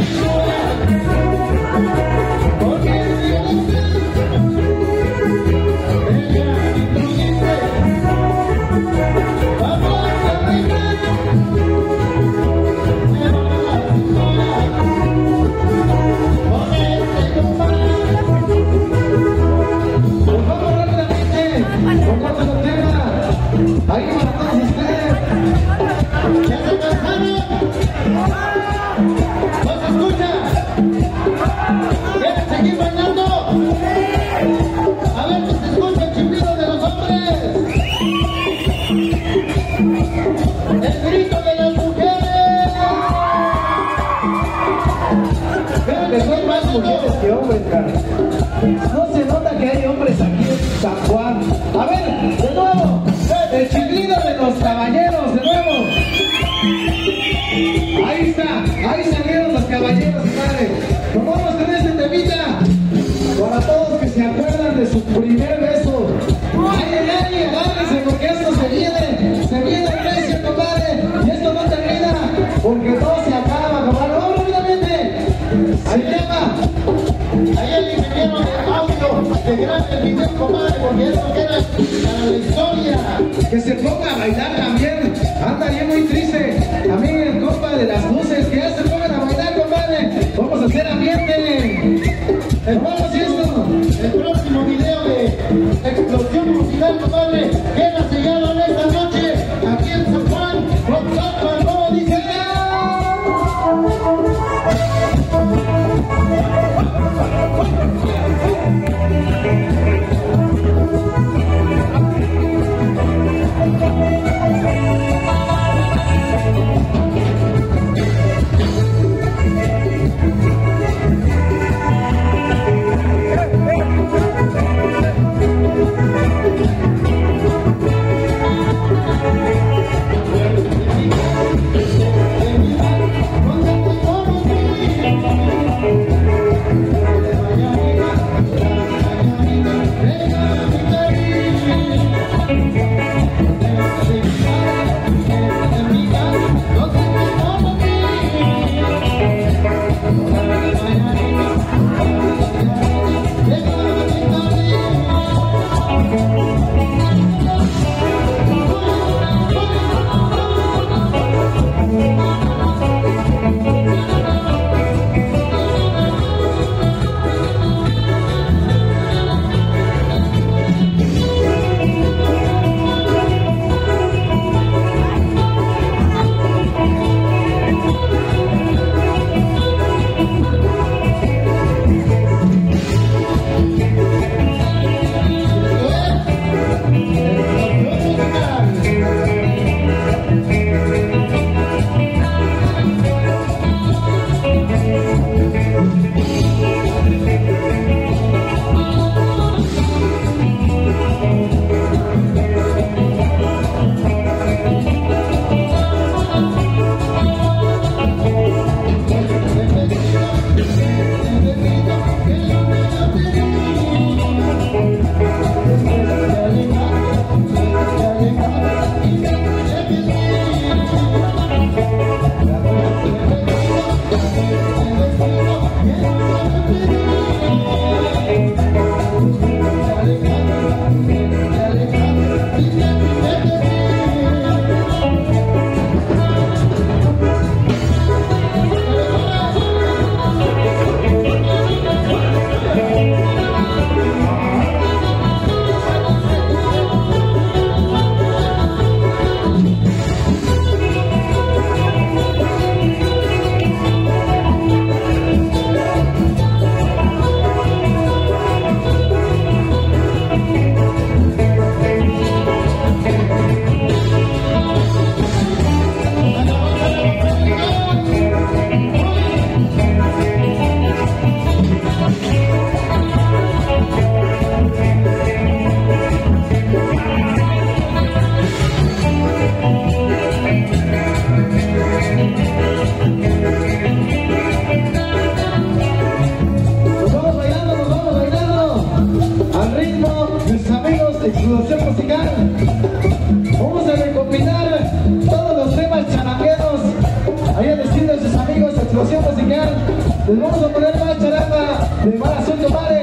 No se nota que hay hombres aquí en San Juan. A ver, de nuevo, el chiflido de los caballeros, de nuevo. Ahí está, ahí salieron los caballeros, madre. Nos vamos con este temita para todos que se acuerdan de su primer beso. Ay, agárrense porque esto se viene el precio, compadre. Y esto no termina porque todo se acaba, compadre. Vamos rápidamente. Ahí llama. Ahí el ingeniero de audio que grabe el video, compadre, porque esto queda para la historia. Que se ponga a bailar también. Anda bien muy triste. También el compa de las luces, que ya se pongan a bailar, compadre. Vamos a hacer ambiente. Hermanos, y esto. El próximo video de explosión musical, compadre, queda sellado en esta noche aquí en San Juan con San Juan, dice. Les vamos a poner más charanga de mala suerte, compadre.